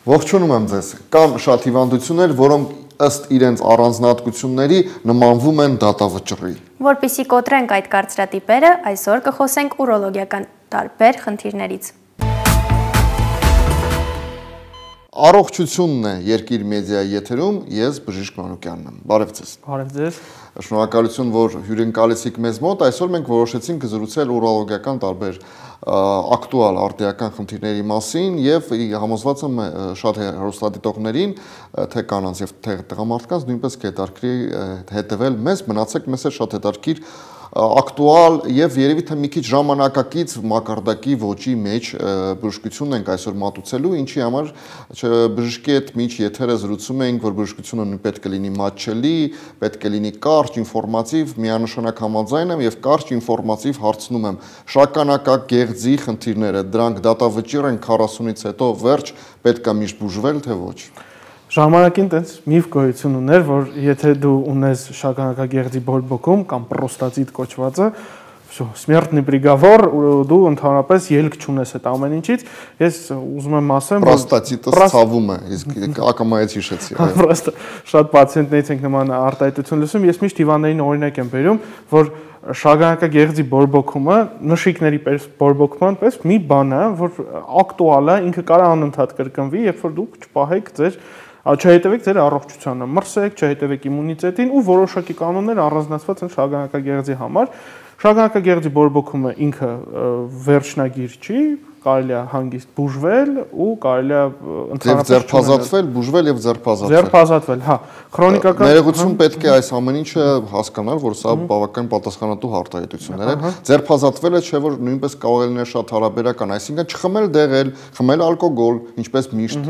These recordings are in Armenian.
Ողջունում եմ ձեզ։ Կան շատ հիվանդություններ, որոնք ըստ իրենց առանձնահատկությունների նմանվում են դատավճռի։ Որպեսզի կոտրենք այդ կարծրատիպերը, այսօր կխոսենք ուրոլոգիական տարբեր խնդիրներից։ Առողջությունն է Երկիր մեդիայի եթերում, ես Բժիշկ Մանուկյանն եմ։ Բարև ձեզ։ Բարև ձեզ։ Շնորհակալություն, որ հյուրընկալեցիք մեզ մոտ։ Այսօր մենք որոշեցինք զրուցել ուրոլոգիական տարբեր ակտուալ արդիական խնդիրների մասին եւ համոզված եմ շատ հեռուստադիտողներին, թե կանանց եւ թե տղամարդկանց նույնպես կհետաքրի հետեւել մեզ, մնացեք մեզ հետ շատ հետաքրքիր ակտուալ եւ երևի թե մի քիչ ժամանակակից մակարդակի ոճի մեջ բժշկությունն ենք այսօր մատուցելու, ինչի համար բժշկի հետ միջ եթերը զրուցում ենք, որ բժշկությունը նույն պետք է լինի մատչելի, պետք է լինի կարճ, ինֆորմատիվ, միանշանակ համաձայն եմ եւ կարճ ինֆորմատիվ հարցնում եմ շագանակագեղձի խնդիրները, դրանք դատավճիռ են 40-ից հետո վերջ, պետք է միշտ բուժվել, թե ոչ։ Ժամանակին տենց միֆ գոյություն ուներ, որ եթե դու ունես շագանակագեղձի բորբոքում կամ պրոստատիտ կոչվածը, смертный приговор, դու ընդհանրապես ելք չունես այդ ամեն ինչից։ Ես ուզում եմ ասեմ, որ պրոստատիտը ցավում է, իսկ ակամայից հիշեցի, այո։ Պրոստը շատ պացիենտներից ենք նման արտահայտություն լսում, ես միշտ հիվանդներին օրինակ եմ բերում, որ շագանակագեղձի բորբոքումը նշիկների պես բորբոքման պես մի բան է, որ ակտուալ է, ինքը կարող է անընդհատ կրկնվի, երբ որ դուք չպահեք ձեր չհետևեք ձեր առողջությանը, մրսեք, չհետևեք իմունիտետին ու որոշակի կանոններ առանձնացված են շագանակագեղձի համար։ Շագանակագեղձի բորբոքումը ինքը վերջնագիր չի, կարելի է հանգիստ բուժվել ու կարելի է ընդհանրապես ձերբազատվել, բուժվել եւ ձերբազատվել։ Ձերբազատվել, հա։ Քրոնիկական ներողություն պետք է այս ամեն ինչը հասկանալ, որ սա բավական պատասխանատու արտահայտություններ են։ Ձերբազատվելը չէ որ նույնպես կարող է լինել շատ հարաբերական, այսինքն չխմել դեղել, խմել ալկոգոլ, ինչպես միշտ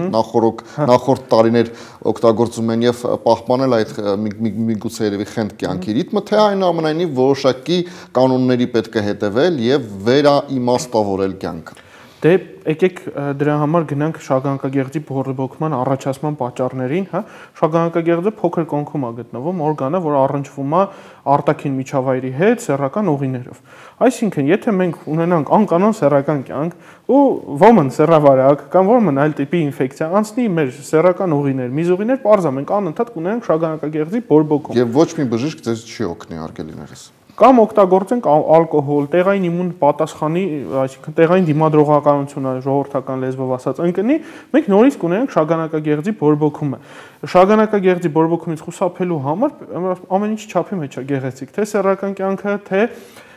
նախորդ տարիներ օգտագործում են եւ պահպանել այդ միգուցե երևի խենթ կյանքի ռիթմը, թե այնուամենայնիվ որոշակի կանոնների պետք է հետևել եւ վերաիմաստավորել կյանքը։ Դե եկեք դրա համար գնանք շագանակագեղձի բորբոքման առաջացման պատճառներին, հա։ Շագանակագեղձը փոքր կոնքում է գտնվում, օրգանը, որ առնչվում է արտաքին միջավայրի հետ սեռական ուղիներով։ Այսինքն, եթե մենք ունենանք անկանոն սեռական կյանք ու ոմն սեռավարակ կամ ոմն այլ տիպի ինֆեկցիա անցնի մեր սեռական ուղիներ, միզուղիներ, պարզա մենք անընդհատ կունենանք շագանակագեղձի բորբոքում։ Եվ ոչ մի բժիշկ ձեզ չի օգնի, արգելիներս։ Կամ օգտագործենք ալկոհոլ, տեղային իմուն պատասխանի, այսինքն տեղային դիմադրողականությունը ժողովրդական լեզվով ասած ընկնի, մենք նորից կունենանք շագանակագեղձի բորբոքումը։ Շագանակագեղձի բորբոքումից խուսափելու համար ամեն ինչ չափի մեջ է գեղեցիկ, թե սեռական կյանքը, թե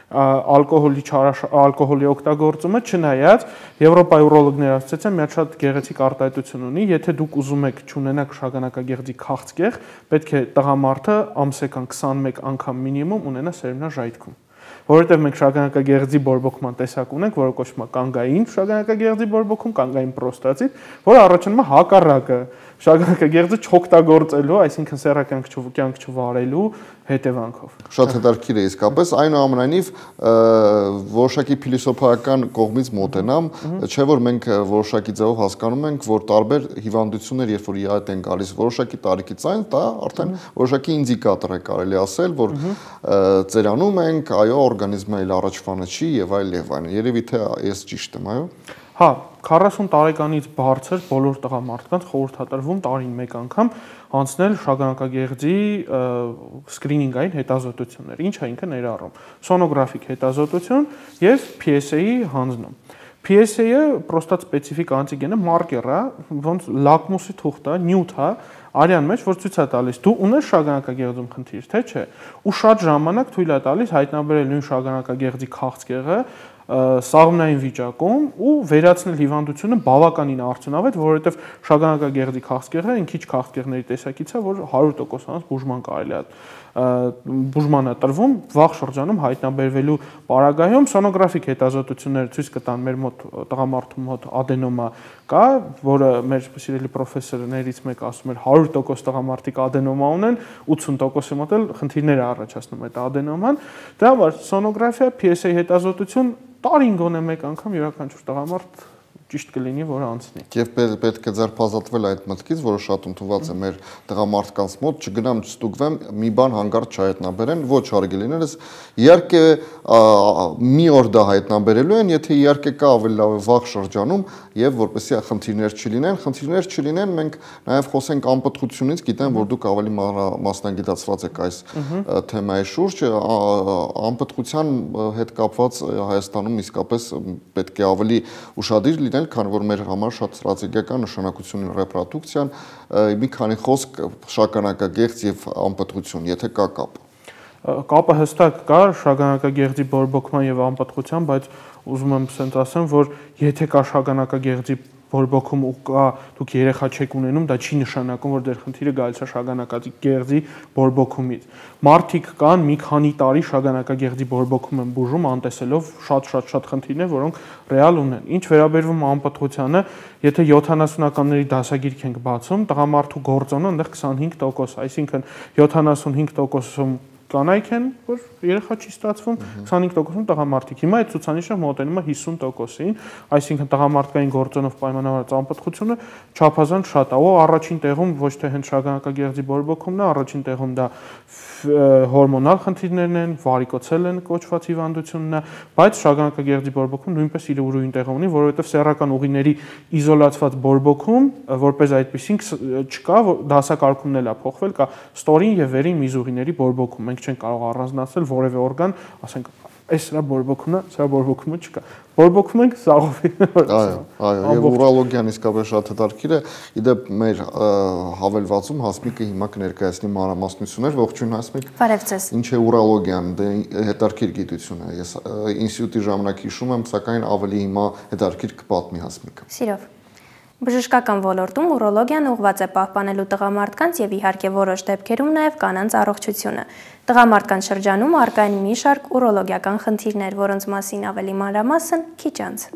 ալկոհոլի օգտագործումը, չնայած Եվրոպայի ուրոլոգները ասացին, մի շատ գեղեցիկ արտահայտություն ունի, եթե դուք ուզում եք չունենաք շագանակագեղձի քաղցկեղ, պետք է տղամարդը ամսական 21 անգամ մինիմում ունենա սերմնաժայթքում։ Որովհետև մենք շագանակագեղձի բորբոքման տեսակ ունենք, որը կոչվում է կանգային շագանակագեղձի բորբոքում, կանգային պրոստատիտ, որը առաջանում է հակառակը շագանակագեղձը չօգտագործելու, այսինքն սեռական կյանք չվարելու հետևանքով։ Շատ հետաքրքիր է իսկապես, այնուամենայնիվ որոշակի փիլիսոփայական կողմից մոտենամ, չէ որ մենք որոշակի ձևով հասկանում ենք, որ տարբեր հիվանդություններ, երբ որ իհայտ են գալիս որոշակի տարիքից այն, դա արդեն որոշակի ինդիկատոր է կարելի ասել, որ ծերանում ենք, այո, օրգանիզմը այլ առաջվանը չի եւ այլն։ Երևի թե ես ճիշտ եմ, այո։ Հա, 40 տարեկանից բարձր բոլոր տղամարդկանց խորհրդատրվում տարին մեկ անգամ անցնել շագանակագեղձի սկրինինգային հետազոտություններ, ինչը ինքը ներառում սոնոգրաֆիկ հետազոտություն եւ PSA-ի հանձնում։ PSA-ը պրոստատ սպეციფიկ անտիգենը մարկեր է, ոնց լակմուսի թուղթ է, նյութ է արյան մեջ, որ ցույց է տալիս դու ունես շագանակագեղձում խնդիր, թե չէ։ Ու շատ ժամանակ թույլ է տալիս հայտնաբերել նույն շագանակագեղձի քաղցկեղը սաղմնային վիճակում ու վերացնել հիվանդությունը բավականին արդյունավետ, որովհետև շագանակագեղձի քաղցկեղը այն քիչ քաղցկեղների տեսակից է, որ 100% բուժման կարելի է բուժման է տրվում վաղ շրջանում հայտնաբերվելու պարագայում սոնոգրաֆիկ հետազոտությունները ցույց կտան մեր մոտ տղամարդու մոտ ադենոմա կա, որը մեր սիրելի պրոֆեսորներից մեկը ասում էր 100% տղամարդիկ ադենոմա ունեն, 80%-ի մոտ էլ խնդիրներ է առաջացնում այդ ադենոման։ Դրա համար սոնոգրաֆիա, PSA հետազոտություն տարին գոնե մեկ անգամ յուրաքանչյուր տղամարդ ճիշտ կլինի, որ անցնի։ Եվ պետք է ձերբազատվել այդ մտքից, որը շատ ընդունված է մեր տղամարդկանց մոտ, չգնամ չստուգվեմ, մի բան հանգարտ չհայտնաբերեն, ոչ հարգելի լինելս, իհարկե մի օր դա հայտնաբերելու են, եթե իհարկե կա ավելի լավ վաղ շրջանում եւ որպեսզի խնդիրներ չլինեն, մենք նաեւ խոսենք անպտղությունից, գիտեմ, որ դուք ավելի մասնագիտացված եք այս թեմայի շուրջ, անպտղության հետ կապված Հայաստանում իսկապես պետք է ավելի ուշադիր լինել, քանի որ մեր համար շատ ստրատեգիական նշանակություն ունի ռեպրոդուկցիան, մի քանի խոսք շագանակագեղձ եւ անպտղություն, եթե կա կապ։ Կապը հստակ կա շագանակագեղձի բորբոքման եւ անպտղության, բայց ուզում եմ ասենց ասեմ, որ եթե կա շագանակագեղձի բորբոքում ու կա դուք երեխա չեք ունենում, դա չի նշանակում, որ դեր խնդիրը գալիս է շագանակագեղձի բորբոքումից։ Մարդիկ կան մի քանի տարի շագանակագեղձի բորբոքում են բուժում, անտեսելով շատ խնդիրներ, որոնք ռեալ ունեն։ Ինչ վերաբերվում անպտղությանը, եթե 70-ականների դասագիրք ենք բացում, տղամարդու գործոնը այնտեղ 25%, այսինքն 75%-ում կանայք են, որ երեխա չի ստացվում, 25%-ում տղամարդիկ։ Հիմա այդ ցուցանիշը մոտենում է 50%-ին, այսինքն տղամարդկային գործոնով պայմանավորված անպտղությունը չափազանց շատ է, ու առաջին տեղում ոչ թե հենց շագանակագեղձի բորբոքումն է, առաջին տեղում դա հորմոնալ խնդիրներն են, վարիկոցել կոչված հիվանդությունն է, բայց շագանակագեղձի բորբոքում նույնպես իր ուրույն տեղ ունի, որովհետև սեռական ուղիների իզոլացված բորբոքում, որպես այդպեսին չկա, դասակարգումն էլ է փոխվել, կա ստորին եւ վերին միզուղիների բորբոքում։ Մենք չենք կարող առանձնացնել որևէ օրգան, ասենք այս սրա բորբոքումն է, սրա բորբոքումը չկա։ Բորբոքում ենք սաղովի։ Այո, եւ ուրոլոգիան իսկապես շատ հետաքրքիր է։ Իդեպ մեր հավելվածում Հասմիկը հիմա կներկայացնի մանրամասնություններ, ողջույն Հասմիկ։ Բարև ձեզ։ Ինչ է ուրոլոգիան, դե հետաքրքիր գիտություն է։ Ես ինստիտուտի ժամանակ հիշում եմ, սակայն ավելի հիմա հետաքրքիր կպատմի Հասմիկը։ Սիրով։ Բժշկական ոլորտում ուրոլոգիան ուղղված է պահպանելու տղամարդկանց եւ իհարկե որոշ դեպքերում նաեւ կանանց առողջությունը։ Տղամարդկանց շրջանում առկա են մի շարք ուրոլոգիական խնդիրներ, որոնց մասին ավելի մանրամասն քիչ անց։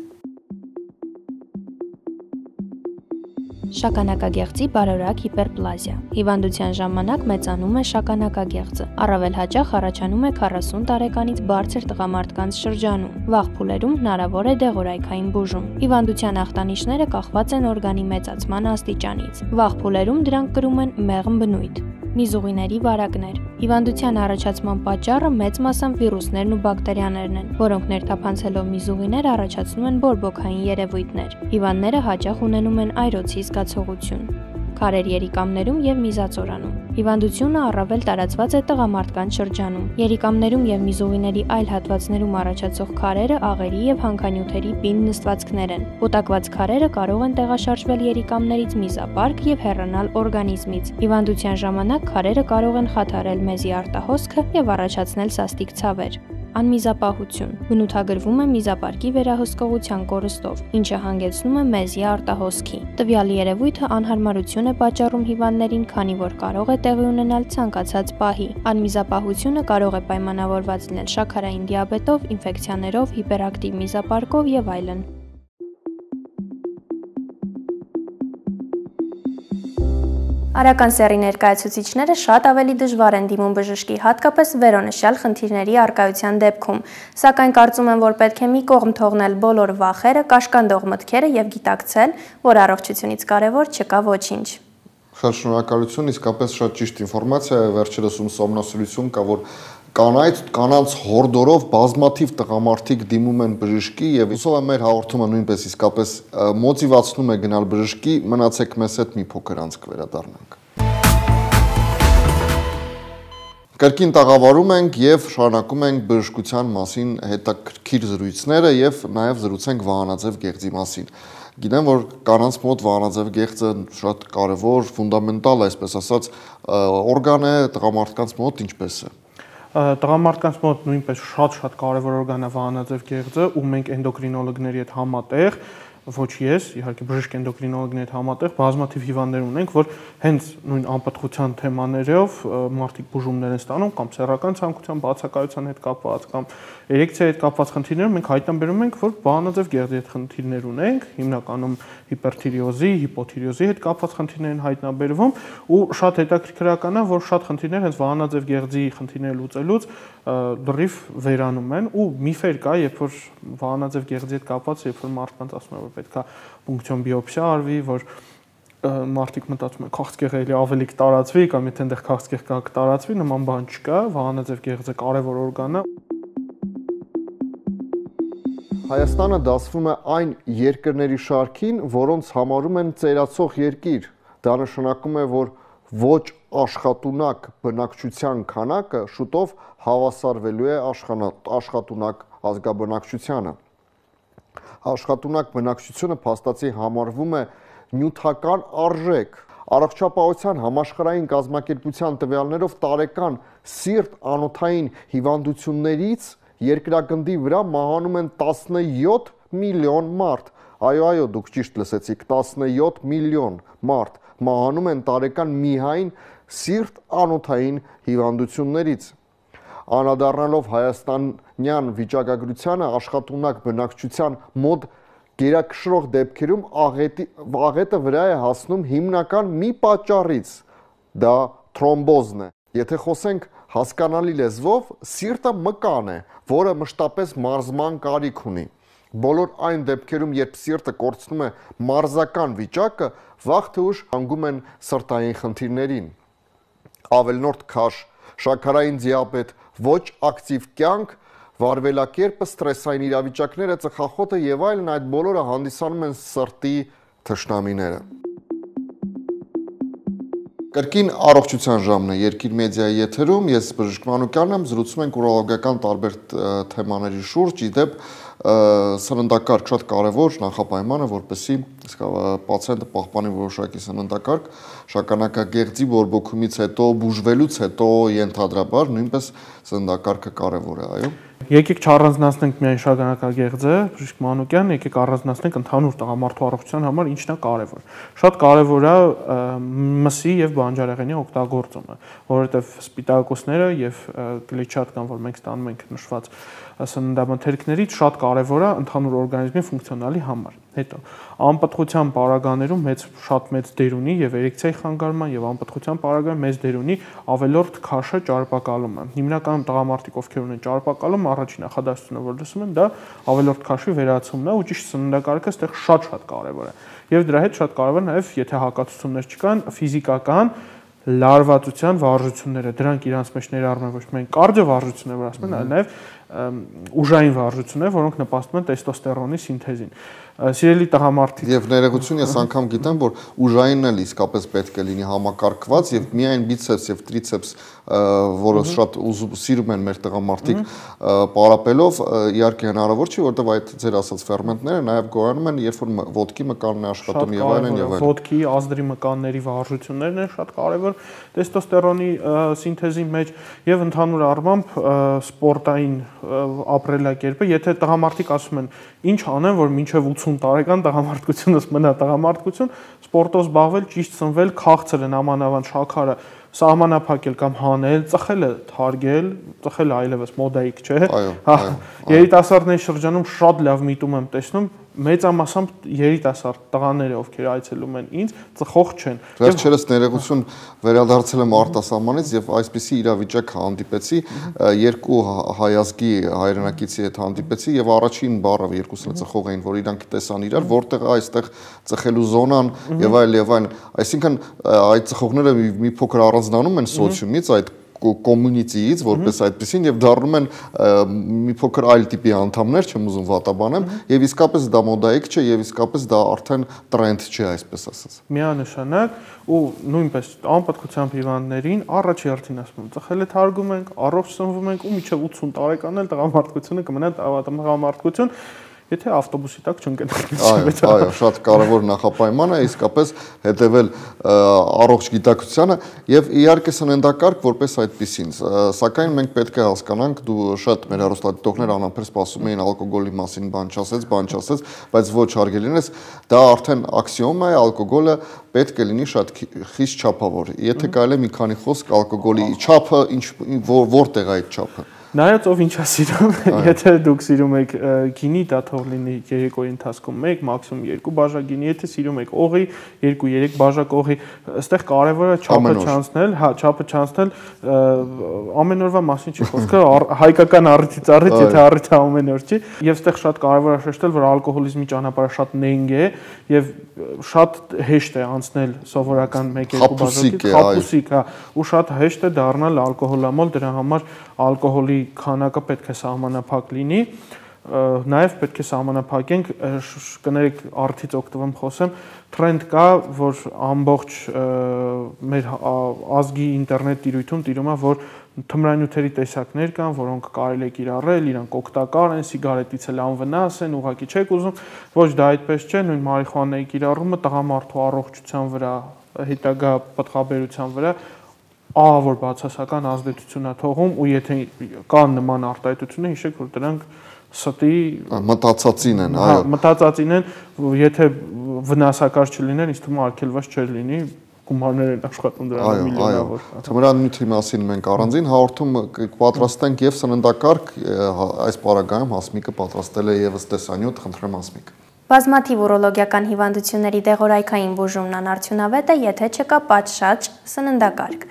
Շագանակագեղձի բարորակ հիպերպլազիա։ Հիվանդության ժամանակ մեծանում է շագանակագեղձը։ Առավել հաճախ առաջանում է 40 տարեկանից բարձր տղամարդկանց շրջանում։ Վաղ փուլերում հնարավոր է դեղորայքային բուժում։ Հիվանդության ախտանիշները կախված են օրգանի մեծացման աստիճանից։ Վաղ փուլերում դրանք կրում են մեղմ բնույթ։ Միզուղիների վարակներ։ Հիվանդության առաջացման պատճառը մեծ մասամբ վիրուսներն ու բակտերիաներն են, որոնք ներթափանցելով միզուղիներ առաջացնում են բորբոքային երևույթներ։ Հիվանդները հաճախ ունենում են այրոցի զգացողություն։ Քարեր երիկամներում եւ միզածորանում։ Հիվանդությունը առավել տարածված է տղամարդկանց շրջանում։ Երիկամներում եւ միզուղիների այլ հատվածներում առաջացող քարերը աղերի եւ հանքանյութերի պինդ նստվածքներ են։ Կուտակված քարերը կարող են տեղաշարժվել երիկամներից միզապարկ եւ հեռանալ օրգանիզմից։ Հիվանդության ժամանակ քարերը կարող են խաթարել մեզի արտահոսքը եւ առաջացնել սաստիկ ցավեր։ Անմիզապահություն բնութագրվում է միզապարկի վերահսկողության կորստով, ինչը հանգեցնում է մեզի արտահոսքի։ Տվյալ երևույթը անհարմարություն է պատճառում հիվանդներին, քանի որ կարող է տեղի ունենալ ցանկացած պահի։ Անմիզապահությունը կարող է պայմանավորված լինել շաքարային դիաբետով, ինֆեկցիաներով, հիպերակտիվ միզապարկով եւ այլն։ Արական սեռի ներկայացուցիչները շատ ավելի դժվար են դիմում բժշկի, հատկապես վերոնշյալ խնդիրների առկայության դեպքում, սակայն կարծում եմ, որ պետք է մի կողմ թողնել բոլոր վախերը, կաշկանդող մտքերը եւ գիտակցել, որ առողջությունից կարեւոր չկա ոչինչ։ Շատ շնորհակալություն, իսկապես շատ ճիշտ ինֆորմացիա է, վերջերս ուսումնասիրություն կա, որ կանանց հորդորով բազմաթիվ տղամարդիկ դիմում են բժշկի եւ հուսով եմ մեր հաղորդումը նույնպես իսկապես մոտիվացնում է գնալ բժշկի, մնացեք մեզ հետ մի փոքր անց կվերադառնանք։ Կրկին տաղավարում ենք եւ շարունակում ենք բժշկության մասին հետաքրքիր զրույցները եւ նաեւ զրուցենք վահանաձև գեղձի մասին։ Գիտեմ, որ կանանց մոտ վահանաձև գեղձը շատ կարևոր, ֆունդամենտալ, այսպես ասած, օրգան է, տղամարդկանց մոտ ինչպես է։ Տղամարդկանց մոտ նույնպես շատ կարևոր օրգան է վահանաձև գեղձը, ու մենք էնդոկրինոլոգների հետ համատեղ, ոչ ես, իհարկե բժիշկ էնդոկրինոլոգների հետ համատեղ բազմաթիվ հիվանդներ ունենք, որ հենց նույն անպտղության թեմաներով մարդիկ բուժումներ են ստանում կամ սեռական ցանկության բացակայության հետ կապված կամ էրեկցիայի հետ կապված խնդիրներում մենք հայտնաբերում ենք, որ վահանաձև գեղձի հետ խնդիրներ ունենք, հիմնականում հիպերթիրեոզի, հիպոթիրեոզի հետ կապված խնդիրներ են հայտնաբերվում, ու շատ հետաքրքրական է, որ շատ խնդիրներ հենց վահանաձև գեղձի խնդիրները լուծելուց լրիվ վերանում են, ու միֆեր կա, երբ որ վահանաձև գեղձի հետ կապված, երբ որ մարդկանց ասում են, որ պետք է պունկցիոն բիոպսիա արվի, որ մարդիկ մտածում են քաղցկեղը էլի ավելի կտարածվի կամ եթե այնտեղ քաղցկեղ կա կտարածվի, նման բան չկա, վահանաձև գեղձը կարևոր օրգան է։ Հայաստանը դասվում է այն երկրների շարքին, որոնց համարում են ծերացող երկիր։ Դա նշանակում է, որ ոչ աշխատունակ բնակչության քանակը շուտով հավասարվելու է աշխատունակ ազգաբնակչությանը։ Աշխատունակ բնակչությունը փաստացի համարվում է նյութական արժեք։ Առողջապահության համաշխարհային կազմակերպության տվյալներով տարեկան սիրտ անոթային հիվանդություններից երկրագնդի վրա մահանում են 17 միլիոն մարդ։ Այո, դուք ճիշտ լսեցիք, 17 միլիոն մարդ մահանում են տարեկան միայն սիրտ անոթային հիվանդություններից։ Անդրադառնալով հայաստանյան վիճակագրությանը, աշխատունակ բնակչության մոտ գերակշռող դեպքերում աղետը վրա է հասնում հիմնական մի պատճառից, դա թրոմբոզն է։ Եթե խոսենք հասկանալի լեզվով, սիրտը մկան է, որը մշտապես մարզման կարիք ունի։ Բոլոր այն դեպքերում, երբ սիրտը կորցնում է մարզական վիճակը, վաղ թե ուշ հանգում են սրտային խնդիրներին։ Ավելնորդ քաշ, շաքարային դիաբետ, ոչ ակտիվ կյանք, վարվելակերպը, ստրեսային իրավիճակները, ծխախոտը եւ այլն, այդ բոլորը հանդիսանում են սրտի թշնամիները։ Կրկին առողջության ժամն է Երկիր մեդիայի եթերում, ես Բժիշկ Մանուկյանն եմ, զրուցում ենք ուրոլոգիական տարբեր թեմաների շուրջ, իդեպ սննդակարգ շատ կարևոր նախապայման է, որպեսզի պացիենտը պահպանի որոշակի սննդակարգ, շագանակագեղձի բորբոքումից հետո, բուժվելուց հետո ենթադրաբար նույնպես սննդակարգը կարևոր է, այո։ Եկեք չառանձնացնենք միայն շագանակագեղձը, Բժիշկ Մանուկյան, եկեք առանձնացնենք ընդհանուր տղամարդու առողջության համար ինչն է կարևոր։ Շատ կարևոր է մսի եւ բանջարեղենի օգտագործումը, որովհետեւ սպիտակուցները եւ կլեչատկան, որ մենք ստանում ենք նշված սննդամթերքներից, շատ կարևոր է ընդհանուր օրգանիզմի ֆունկցիոնալի համար։ Հետո անպտղության պարագաներում շատ մեծ դեր ունի եւ էրեկցիայի խանգարման եւ անպտղության պարագայում մեծ դեր ունի ավելորդ քաշը ճարպակալումը։ Հիմնականում տղամարդիկ, ովքեր ունեն ճարպակալում, առաջին նախադասությունը, որ լսում են, դա ավելորդ քաշի վերացումն է ու ճիշտ սննդակարգը այստեղ շատ կարևոր է։ Եվ դրա հետ շատ կարևոր է նաեւ, եթե հակացություններ չկան, ֆիզիկական լարվածության վարժությունները, դրանք իրանց մեջ ներառում են ոչ միայն կարդիո վարժություններ, որ ասում են, այլ նաեւ ուժային վարժություններ, որոնք նպաստում են տեստոստերոնի սինթեզին։ Սիրելի տղամարդիկ, եւ ներողություն, ես անգամ գիտեմ, որ ուժայինն էլ իսկապես պետք է լինի համակարգված եւ միայն բիցեպս եւ տրիցեպս, որը շատ սիրում են մեր տղամարդիկ պարապելով, իհարկե հնարավոր չի, որովհետեւ այդ ձեր ասած ֆերմենտները նաեւ գոյանում են, երբ որ ոտքի մկանն է աշխատում եւ այլն եւ այլն։ Ոտքի, ազդրի մկանների վարժություններն են շատ կարեւոր տեստոստերոնի սինթեզի մեջ եւ ընդհանուր առմամբ սպորտային ապրելակերպը, եթե տղամարդիկ ասում են, ինչ անեն, որ մինչև 80 տարեկան տղամարդկությունս մնա տղամարդկություն, սպորտով զբաղվել, ճիշտ սնվել, քաղցր են ամանավանդ շաքարը սահմանափակել կամ հանել, ծխելը թարգել, ծխելը այլևս մոդայիկ չէ։ Երիտասարդների շրջանում շատ լավ միտում եմ տեսնում, մեծամասամբ երիտասարդ տղաները, ովքեր այցելում են ինձ, ծխող չեն։ Վերջերս ներողություն վերադարձել եմ արտասահմանից եւ այսպիսի իրավիճակ հանդիպեցի, երկու հայազգի հայրենակիցի հետ հանդիպեցի եւ առաջին բառը երկուսն ծխող էին, որ իրանք տեսան իրար, որտեղ այստեղ ծխելու զոնան եւ այլ, այսինքն այդ ծխողները մի փոքր առանձնանում են սոցիումից, այդ կոմունիտիից, որպես այդպեսին եւ դառնում են մի փոքր այլ տիպի անդամներ, չեմ ուզում վատաբանեմ, եւ իսկապես դա մոդայիկ չէ եւ իսկապես դա արդեն տրենդ չէ, այսպես ասած։ Միանշանակ ու նույնպես անպտղությամբ հիվանդներին առաջի հերթին ասում եմ, ծխելը թարգում ենք, առողջ սնվում ենք ու մինչեւ 80 տարեկան էլ տղամարդկությունը կմնա տղամարդկություն, եթե ավտոբուսի տակ չընկնենք։ Այո, շատ կարևոր նախապայման է իսկապես հետևել առողջ գիտակցությանը եւ իհարկե սննդակարգ որպես այդպեսին, սակայն մենք պետք է հասկանանք, դու շատ մեր հեռուստադիտողներ անամբեր սպասում էին ալկոգոլի մասին բան չասեց, բայց ոչ հարգելինս, դա արդեն աքսիոմ է, ալկոգոլը պետք է լինի շատ խիստ չափավոր։ Եթե կարելի է մի քանի խոսք ալկոգոլի չափը, որտեղ է այդ չափը։ Նայած ով ինչա սիրում, եթե դուք սիրում եք գինի, դա թող լինի երեկոյի ընթացքում 1, մաքսիմում 2 բաժակ գինի, եթե սիրում եք օղի, 2-3 բաժակ օղի, այստեղ կարևորը չափը չանցնել, հա, չափը չանցնել, ամեն օրվա մասին չի խոսքը, հայկական առիթից առիթ, եթե առիթը ամեն օր չի, եւ այստեղ շատ կարևոր է շեշտել, որ ալկոհոլիզմի ճանապարհը շատ նենգ է եւ շատ հեշտ է անցնել սովորական 1-2 բաժակից, խապուսիկ, հա, ու շատ հեշտ է դառնալ ալկոհոլամոլ, դրա համար ալկոհոլի քանակը պետք է սահմանափակ լինի, նաև պետք է սահմանափակենք, կներեք արդից օգտվում խոսեմ, տրենդ կա, որ ամբողջ մեր ազգի ինտերնետ տիրույթում տիրում է, որ թմրանյութերի տեսակներ կան, որոնք կարելի է կիրառել, իրանք օգտակար են, սիգարետից էլ անվնաս են, ուղղակի չեք ուզում, ոչ դա այդպես չէ, նույն մարիխուանայի կիրառումը տղամարդու առողջության վրա, հետագա պտղաբերության վրա ահավոր բացասական ազդեցություն է թողում ու եթե կան նման արտահայտություններ, հիշեք, որ դրանք ստի մտածածին են, այո։ Մտածածին են, եթե վնասակար չլինեն, ինձ թվում է արգելված չէր լինի, գումարներ են աշխատում դրան միլիոնավոր։ Թմրանյութի մասին մենք առանձին հաղորդում պատրաստենք եւ սննդակարգ, այս պարագայում Հասմիկը պատրաստել է եւս տեսանյութ, խնդրեմ Հասմիկ։ Բազմաթիվ ուրոլոգիական հիվանդությունների դեղորայքային բուժումն անարդյունավետ է, եթե չկա պատշաճ սննդակարգ։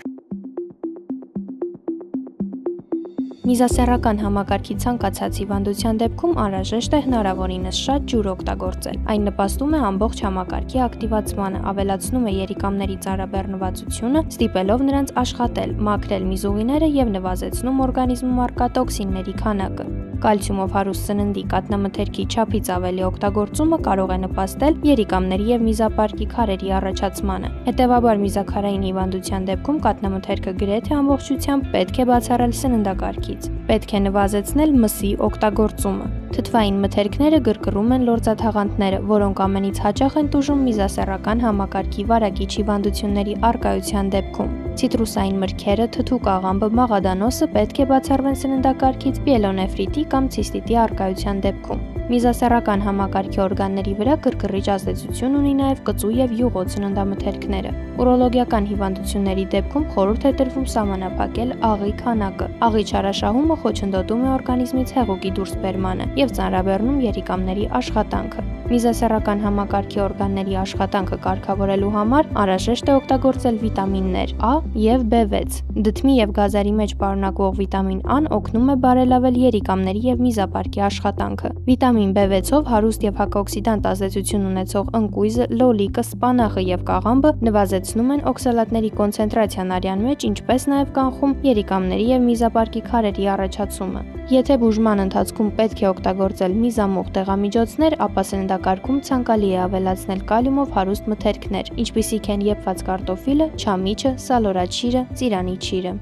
Միզասեռական համակարգի ցանկացած հիվանդության դեպքում անհրաժեշտ է հնարավորինս շատ ջուր օգտագործել։ Այն նպաստում է ամբողջ համակարգի ակտիվացմանը, ավելացնում է երիկամների ծառաբեռնվածությունը, ստիպելով նրանց աշխատել, մաքրել միզուղիները եւ նվազեցնում օրգանիզմում առկա տոքսինների քանակը։ Կալցիումով հարուստ սննդի կաթնամթերքի չափից ավելի օգտագործումը կարող է նպաստել երիկամների եւ միզապարկի քարերի առաջացմանը։ Հետևաբար միզաքարային հիվանդության դեպքում կաթնամթերքը գրեթե ամբողջությամբ պետք է բացառել սննդակարգից։ Պետք է նվազեցնել մսի օգտագործումը։ Թթվային մթերքները գրգռում են լորձաթաղանթները, որոնք ամենից հաճախ են տուժում միզասեռական համակարգի վարակիչ հիվանդությունների առկայության դեպքում։ Ցիտրուսային մրգերը, թթու կաղամբը, մաղադանոսը պետք է բացառվեն սննդակարգից պիելոնեֆրիտի կամ ցիստիտի առկայության դեպքում։ Միզասեռական համակարգի օրգանների վրա գրգռիչ ազդեցություն ունի նաև կծու եւ յուղոտ սննդամթերքները։ Ուրոլոգիական հիվանդությունների դեպքում խորհուրդ է տրվում սահմանափակել աղի քանակը։ Աղի չարաշահումը խոչընդոտում է օրգանիզմից հեղուկի դուրսբերմանը եւ ծանրաբեռնում երիկամների աշխատանքը։ Միզասեռական համակարգի օրգանների աշխատանքը կարգավորելու համար անհրաժեշտ է օգտագործել վիտամիններ A եւ B6։ Դդմի եւ գազերի մեջ պարունակվող վիտամին A-ն օգնում է բարելավել երիկամների եւ միզապարկի աշխատանքը։ Վիտամին B6-ով հարուստ եւ հակաօքսիդանտ ազդեցություն ունեցող ընկույզը, լոլիկը, սպանախը եւ կաղամբը նվազեցնում են օքսալատների կոնցենտրացիան արյան մեջ, ինչպես նաեւ կանխում երիկամների եւ միզապարկի քարերի առաջացումը։ Եթե բուժման ընթացքում պետք է օգտագործել միզամուղ դեղամիջոցներ, ապա սննդակարգում ցանկալի է ավելացնել կալիումով հարուստ մթերքներ, ինչպիսիք են եփված կարտոֆիլը, չամիչը, սալորաչիրը, ծիրանի չիրը։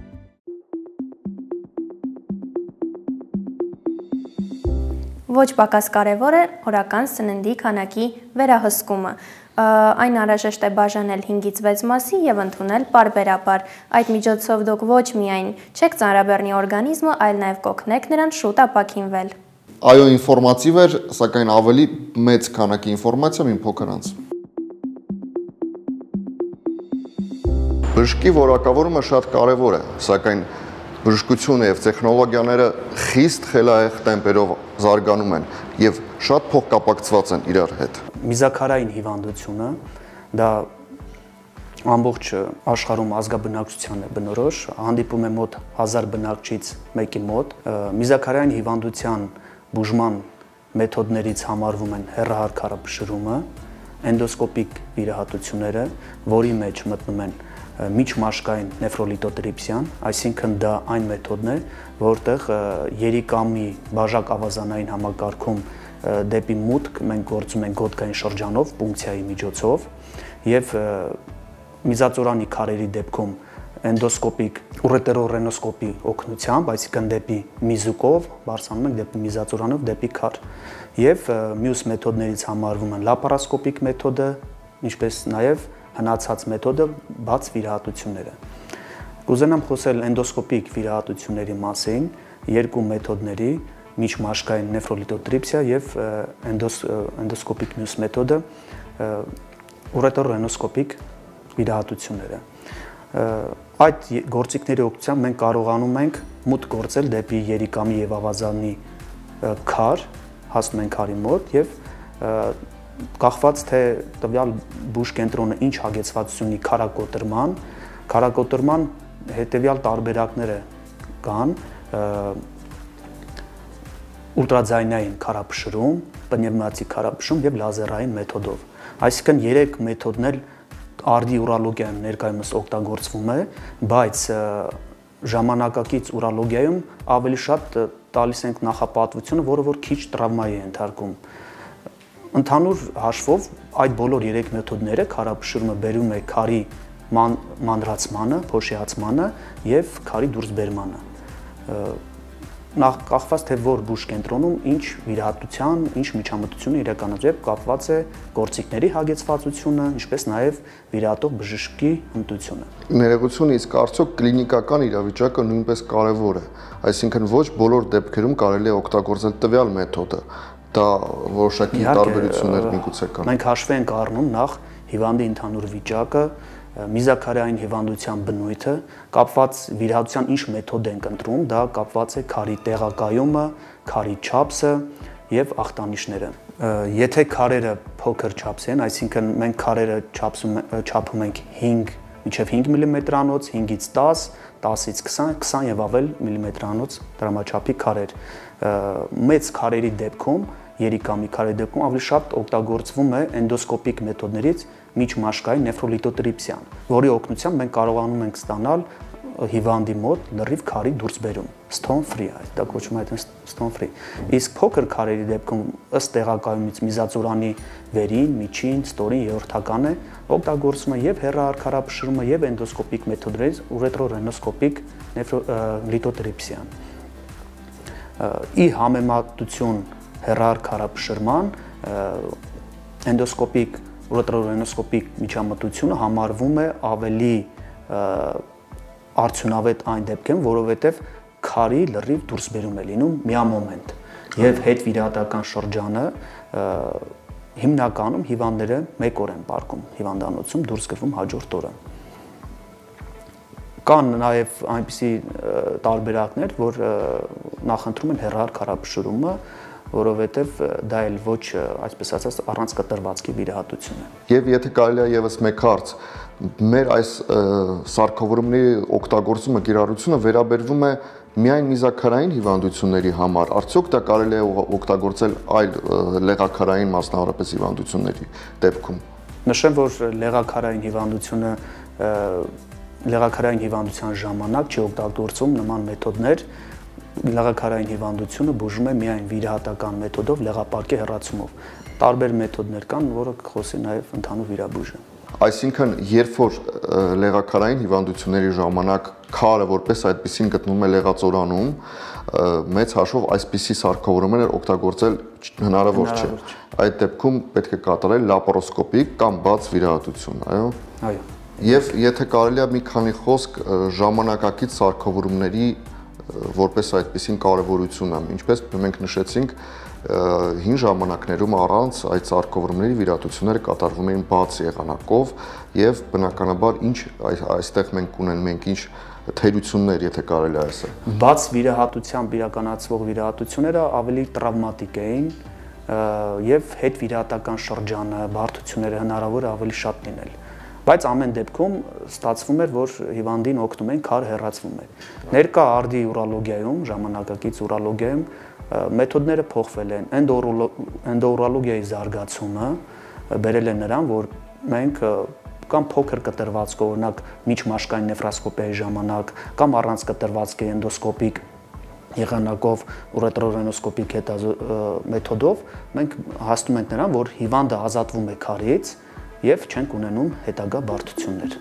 Ոչ պակաս կարևոր է օրական սննդի քանակի վերահսկումը։ Այն անհրաժեշտ է բաժանել 5-ից 6 մասի եւ ընդունել պարբերաբար։ Այդ միջոցով դուք ոչ միայն չեք ծանրաբեռնի օրգանիզմը, այլ նաեւ կօգնեք նրան շուտ ապաքինվել։ Այո, ինֆորմատիվ էր, սակայն ավելի մեծ քանակի ինֆորմացիա մի փոքր անց։ Բժշկի որակավորումը շատ կարևոր է, սակայն բժշկությունը եւ տեխնոլոգիաները խիստ խելահեղ տեմպերով զարգանում են եւ շատ փոխկապակցված են իրար հետ։ Միզաքարային հիվանդությունը դա ամբողջ աշխարհում ազգաբնակչության է բնորոշ, հանդիպում է մոտ 1000 բնակչից մեկի մոտ։ Միզաքարային հիվանդության բուժման մեթոդներից համարվում են հեռահարքարափշրումը, էնդոսկոպիկ վիրահատությունները, որի մեջ մտնում են միջմաշկային նեֆրոլիտոտրիպսիան, այսինքն դա այն մեթոդն է, որտեղ երիկամի բաժակ ավազանային համակարգում դեպի մուտք մենք գործում ենք գոտկային շրջանով, պունկցիայի միջոցով եւ միզածորանի քարերի դեպքում էնդոսկոպիկ ուրետերոռենոսկոպի օգնությամբ, այսինքն դեպի միզուկով, բարձրանում ենք դեպի միզածորանով, դեպի քար եւ մյուս մեթոդներից համարվում են լապարասկոպիկ մեթոդը, ինչպես նաեւ հնացած մեթոդը բաց վիրահատությունները։ Կուզենամ խոսել էնդոսկոպիկ վիրահատությունների մասին, երկու մեթոդների, միջմաշկային նեֆրոլիտոտրիպսիա եւ էնդոսկոպիկ մյուս մեթոդը ուրետերոռենոսկոպիկ վիրահատությունները։ Այդ գործիքների օգնությամբ մենք կարողանում ենք մուտք գործել դեպի երիկամի եւ ավազանի քար, հասնում ենք քարի մոտ եւ կախված թե տվյալ բուժ կենտրոնը ինչ հագեցվածություն ունի քարակոտրման հետեւյալ տարբերակները կան ուլտրաձայնային քարափշրում, պնևմատիկ քարափշրում եւ լազերային մեթոդով։ Այսինքն 3 մեթոդն էլ արդի ուրալոգիայում ներկայումս օգտագործվում է, բայց ժամանակակից ուրալոգիայում ավելի շատ տալիս ենք նախապատվությունը, որը որ քիչ տրավմայի է ընթարկում։ Ընդհանուր հաշվով այդ բոլոր 3 մեթոդները քարափշրումը բերում է քարի մանրացմանը, փոշիացմանը եւ քարի դուրսբերմանը։ Նախ կախված թե որ բուժ կենտրոնում ինչ վիրահատության, ինչ միջամտություն իրականացվի, կապված է գործիքների հագեցվածությունը, ինչպես նաև վիրահատող բժշկի հմտությունը։ Ներողություն, իսկ արդյոք կլինիկական իրավիճակը նույնպես կարևոր է, այսինքն ոչ բոլոր դեպքերում կարելի է օգտագործել տվյալ մեթոդը, դա որոշակի տարբերություններ միգուցե կան։ Մենք հաշվի ենք առնում նախ հիվանդի ընդհանուր վիճակը, միզաքարային հիվանդության բնույթը, կապված վիրահատության ինչ մեթոդ ենք ընտրում, դա կապված է քարի տեղակայումը, քարի չափսը եւ ախտանիշները։ Եթե քարերը փոքր չափսի են, այսինքն մենք քարերը չափում ենք 5 մինչև 5 մմ-անոց, 5-ից 10, 10-ից 20, 20 եւ ավել մմ-անոց դրամաչափի քարեր։ Մեծ քարերի դեպքում, երիկամի քարերի դեպքում ավելի շատ օգտագործվում է էնդոսկոպիկ մեթոդներից միջմաշկային նեֆրոլիտոտրիպսիան, որի օգնությամբ մենք կարողանում ենք ստանալ հիվանդի մոտ լրիվ քարի դուրսբերում, stone free, դա կոչվում է այդպես stone free։ Իսկ փոքր քարերի դեպքում ըստ տեղակայումից միզածորանի վերին, միջին, ստորին, երրորդական է, օգտագործվում է եւ հեռահարքարափշրումը եւ էնդոսկոպիկ մեթոդներից ուրետրոռենոսկոպիկ նեֆրոլիտոտրիպսիան։ Ի համեմատություն հեռահարքարափշրման էնդոսկոպիկ ուրետրոռենոսկոպիկ միջամտությունը համարվում է ավելի արդյունավետ այն դեպքերում, որովհետև քարի լրիվ դուրսբերում է լինում միամոմենտ եւ հետ վիրահատական շրջանը հիմնականում հիվանդները 1 օր են պարկում հիվանդանոցում, դուրս գվում հաջորդ օրը։ Կան նաեւ այնպիսի տարբերակներ, որ նախընտրում են հեռահարքարափշրումը, որովհետև դա էլ ոչ, այսպես ասած, առանց կտրվածքի վիրահատություն է։ Եվ եթե կարելի է եւս մեկ հարց, մեր այս սարքավորումների օգտագործումը կիրառությունը վերաբերվում է միայն միզաքարային հիվանդությունների համար, արդյոք դա կարելի է օգտագործել այլ լեղաքարային մասնավորապես հիվանդությունների դեպքում։ Նշեմ, որ լեղաքարային հիվանդության ժամանակ չի օգտագործում նման մեթոդներ, լեղաքարային հիվանդությունը բուժում է միայն վիրահատական մեթոդով, լեղապարկի հեռացումով։ Տարբեր մեթոդներ կան, որը կխոսի նաև ընդհանուր վիրաբույժը։ Այսինքն, երբ որ լեղաքարային հիվանդությունների ժամանակ քարը որպես այդպեսին գտնվում է լեղածորանում, մեծ հաշվով այսպիսի սարքավորումներ օգտագործել հնարավոր չէ։ Այդ դեպքում պետք է կատարել լապարոսկոպիկ կամ բաց վիրահատություն, այո։ Այո։ Եվ եթե կարելի է մի քանի խոսք ժամանակակից սարքավորումների որպես այդպիսին կարևորությունը, ինչպես մենք նշեցինք, հին ժամանակներում առանց այդ սարքավորումների վիրահատությունները կատարվում էին բաց եղանակով եւ բնականաբար ինչ այստեղ մենք ունենք ինչ թերություններ, եթե կարելի է ասել։ Բաց վիրահատությամբ իրականացվող վիրահատությունները ավելի տրավմատիկ էին եւ հետ վիրահատական շրջանը, բարդությունները հնարավոր է ավելի շատ լինել։ Բայց ամեն դեպքում ստացվում էր, որ հիվանդին օգնում են, քար հեռացվում է։ Ներկա արդի ուրալոգիայում, ժամանակակից ուրալոգիայում մեթոդները փոխվել են։ Էնդոուրալոգիայի զարգացումը բերել է նրան, որ մենք կամ փոքր կտրվածքով, օրինակ միջմաշկային նեֆրոսկոպիայի ժամանակ, կամ առանց կտրվածքի էնդոսկոպիկ եղանակով ուրետրոռենոսկոպիկ մեթոդով մենք հասնում ենք նրան, որ հիվանդը ազատվում է քարից եւ չենք ունենում հետագա բարդություններ։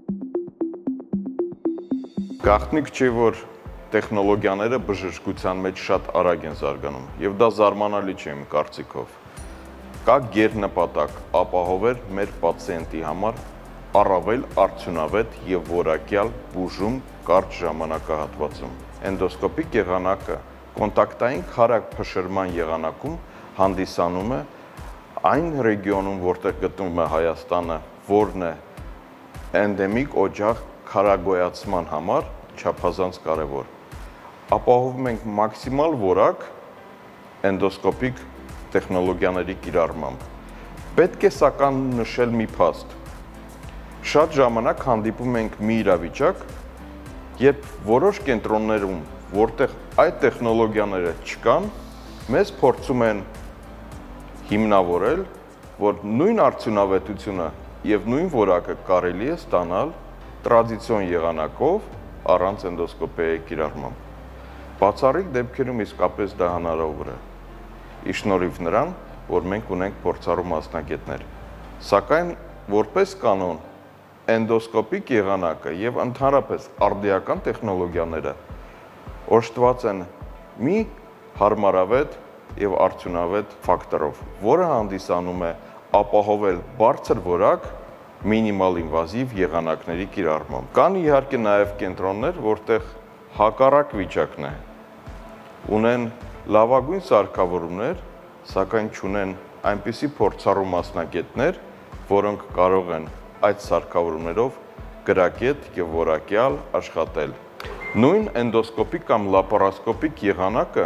Գաղտնիք չի, որ տեխնոլոգիաները բժշկության մեջ շատ արագ են զարգանում եւ դա զարմանալի չէ իմ կարծիքով։ Կա գերնպատակ ապահովել մեր պացիենտի համար առավել արդյունավետ եւ որակյալ բուժում կարճ ժամանակահատվածում։ Էնդոսկոպիկ եղանակը կոնտակտային քարափշրման եղանակում հանդիսանում է այն ռեգիոնում, որտեղ գտնվում է Հայաստանը, որն է էնդեմիկ օջախ քարագոյացման համար չափազանց կարևոր։ Ապահովում ենք մաքսիմալ որակ էնդոսկոպիկ տեխնոլոգիաների կիրառմամբ։ Պետք է սակայն նշել մի փաստ։ Շատ ժամանակ հանդիպում ենք մի իրավիճակ, երբ որոշ կենտրոններում, որտեղ այդ տեխնոլոգիաները չկան, մեզ փորձում են հիմնավորել, որ նույն արդյունավետությունը եւ նույն որակը կարելի է ստանալ տրադիցիոն եղանակով առանց էնդոսկոպիայի կիրառմամբ։ Բացառիկ դեպքերում իսկապես դա հնարավոր է, ի շնորհիվ նրան, որ մենք ունենք փորձառու մասնագետներ։ Սակայն որպես կանոն էնդոսկոպիկ եղանակը եւ ընդհանրապես արդիական տեխնոլոգիաները օժտված են մի հարմարավետ եւ արդյունավետ ֆակտորով, որը հանդիսանում է ապահովել բարձր որակ մինիմալ ինվազիվ եղանակների կիրառմամբ։ Կան իհարկե նաեւ կենտրոններ, որտեղ հակառակ վիճակն է։ Ունեն լավագույն սարքավորումներ, սակայն չունեն այնպիսի փորձառու մասնագետներ, որոնք կարող են այդ սարքավորումներով գրագետ եւ որակյալ աշխատել։ Նույն էնդոսկոպիկ կամ լապարասկոպիկ եղանակը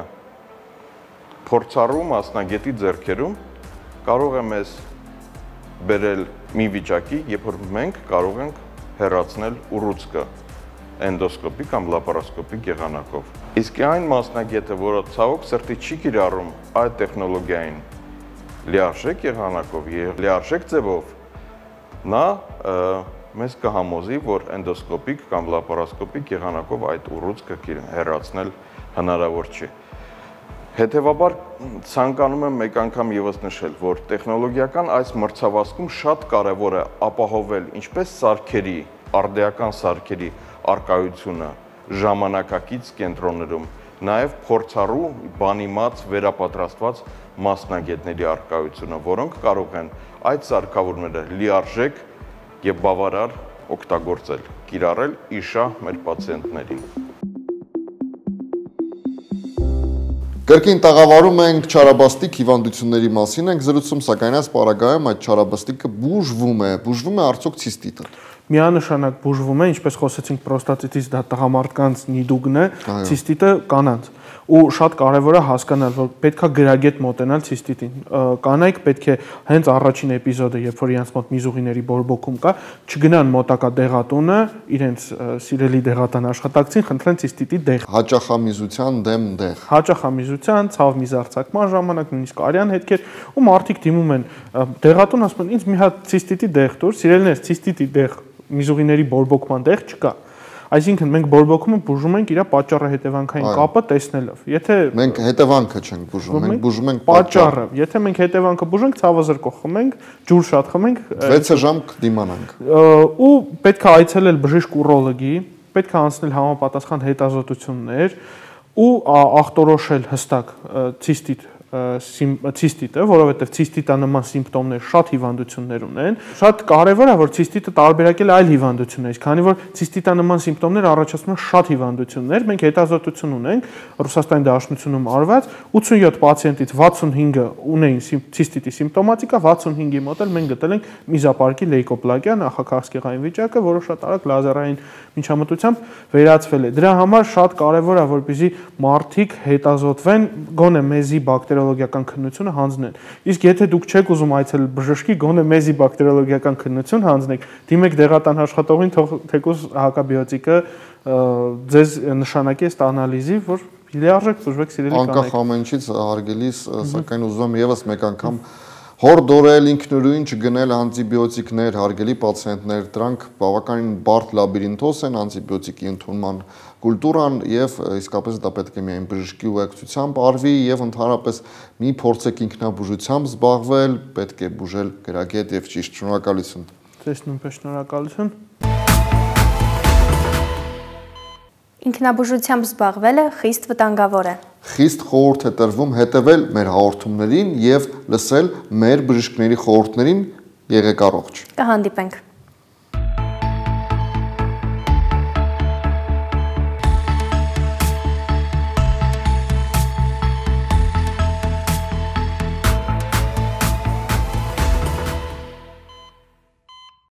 փորձառու մասնագետի ձեռքերում կարող է մեզ բերել մի վիճակի, երբ որ մենք կարող ենք հեռացնել ուռուցքը էնդոսկոպիկ կամ լապարասկոպիկ եղանակով։ Իսկ այն մասնագետը, որը ցավոք սրտի չի կիրառում այդ տեխնոլոգիային լիարժեք եղանակով եւ լիարժեք ձևով, նա մեզ կհամոզի, որ էնդոսկոպիկ կամ լապարասկոպիկ եղանակով այդ ուռուցքը հեռացնել հնարավոր չի։ Հետևաբար ցանկանում եմ մեկ անգամ եւս նշել, որ տեխնոլոգիական այս մրցավազքում շատ կարեւոր է ապահովել ինչպես սարքերի, արդիական սարքերի արկայությունը ժամանակակից կենտրոններում, նաև փորձառու բանիմաց վերապատրաստված մասնագետների արկայությունը, որոնք կարող են այդ սարքավորումները լիարժեք եւ բավարար օգտագործել, կիրառել իշահ մեր պացիենտներին։ Կրկին տաղավարում ենք չարաբաստիկ հիվանդությունների մասին ենք զրուցում, սակայն այս պարագայում այդ չարաբաստիկը բուժվում է արդյոք ցիստիտը։ Միանշանակ բուժվում է, ինչպես խոսեցինք, պրոստատիտից դա տղամարդկանց նիդուգն է, ցիստիտը կանանց։ Ու շատ կարևոր է հասկանալ, որ պետքա գրագետ մոտենալ ցիստիտին։ Կանայք պետք է հենց առաջին էպիզոդը, երբ որ իրենց մոտ միզուղիների բորբոքում կա, չգնան մոտակա դեղատունը, իրենց սիրելի դեղատան աշխատակցին խնդրեն ցիստիտի դեղ։ Հաճախամիզության դեմ դեղ։ Հաճախամիզության, ցավ միզարձակման ժամանակ, նույնիսկ արյան հետքեր, ու մարդիկ դիմում են դեղատուն, ասում են, ինձ մի հատ ցիստիտի դեղ տուր, սիրելիներս, ցիստիտի դեղ, միզուղիների բորբոքման դեղ չկա։ Այսինքն մենք բորբոքումը բուժում ենք իր պատճառը հետևանքային կապը տեսնելով։ Եթե մենք հետևանքը չենք բուժում, մենք բուժում ենք պատճառը։ Եթե մենք հետևանքը բուժենք, ցավը զրկող խմենք, ջուր շատ խմենք, 6 ժամ կդիմանանք։ Ու պետք է այցելել բժիշկ ուրոլոգի, պետք է անցնել համապատասխան հետազոտություններ ու ախտորոշել հստակ ցիստիտը, որովհետև ցիստիտանման սիմպտոմներ շատ հիվանդություններ ունեն։ Շատ կարևոր է, որ ցիստիտը տարբերակել այլ հիվանդություններից, քանի որ ցիստիտանման սիմպտոմներ առաջացնում են շատ հիվանդություններ։ Մենք հետազոտություն ունենք Ռուսաստանի Դաշնությունում արված 87 պացիենտից 65-ը ունեին ցիստիտի սիմպտոմատիկա, 65-ի մոտ էլ մենք գտել ենք միզապարկի լեյկոպլագիա, նախաքաղցկեղային վիճակը, որը շատ արագ լազերային միջամտությամբ վերացվել է։ Դրա համար շատ կարևոր է, որպեսզի մարդիկ հետազոտվեն, գոնե մեզի բակտերիոլոգիական քննությունը հանձնեն։ Իսկ եթե դուք չեք ուզում այցելել բժշկի, գոնե մեզի բակտերիոլոգիական քննություն հանձնեք, դիմեք դեղատան աշխատողին, թեկուզ հակաբիոտիկը ձեզ նշանակի ըստ անալիզի, որ լիարժեք բուժվեք սիրելի կանայք։ Անկախ ամեն ինչից հարգելիս, սակայն ուզում եմ եւս մեկ անգամ հորդորել ինքնուրույն չգնել անտիբիոտիկներ, հարգելի պացիենտներ, դրանք բավականին բարդ լաբիրինթոս են, անտիբիոտիկի ընդունման կուլտուրան եւ իսկապես դա պետք է միայն բժշկի ուղեկցությամբ արվի եւ ընդհանրապես մի փորձեք ինքնաբուժությամբ զբաղվել, պետք է բուժել գրագետ եւ ճիշտ։ Շնորհակալություն։ Ձեզ նույնպես շնորհակալություն։ Ինքնաբուժությամբ զբաղվելը խիստ վտանգավոր է։ Խիստ խորհուրդ է տրվում հետևել մեր հաղորդումներին եւ լսել մեր բժիշկների խորհուրդներին։ Եղեք առողջ։ Կհանդիպենք։